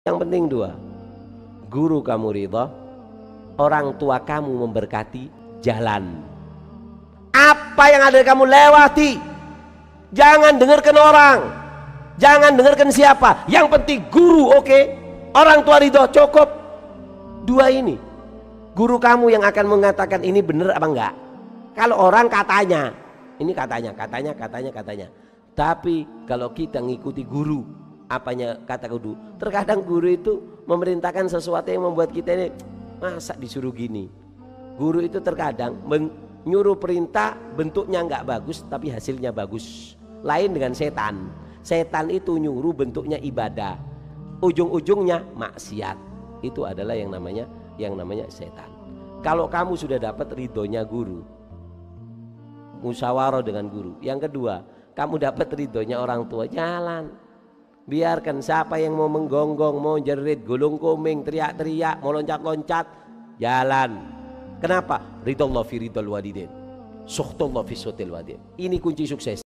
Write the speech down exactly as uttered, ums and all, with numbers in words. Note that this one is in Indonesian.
Yang penting dua, guru kamu ridha, orang tua kamu memberkati, jalan. Apa yang ada kamu lewati, jangan dengarkan orang, jangan dengarkan siapa. Yang penting guru oke, okay. Orang tua ridha cukup. Dua ini, guru kamu yang akan mengatakan ini benar apa enggak. Kalau orang katanya, ini katanya, katanya, katanya, katanya. Tapi kalau kita ngikuti guru, apanya kata guru, terkadang guru itu memerintahkan sesuatu yang membuat kita ini masa disuruh gini. Guru itu terkadang menyuruh perintah bentuknya nggak bagus tapi hasilnya bagus. Lain dengan setan. Setan itu nyuruh bentuknya ibadah, ujung-ujungnya maksiat. Itu adalah yang namanya yang namanya setan. Kalau kamu sudah dapat ridhonya guru, musyawarah dengan guru. Yang kedua, kamu dapat ridhonya orang tua, jalan. Biarkan siapa yang mau menggonggong, mau jerit, gulung kuming, teriak-teriak, mau loncat-loncat, jalan. Kenapa? Ridallah fi ridal walidain, sukhtullah fi suhtil walidain. Ini kunci sukses.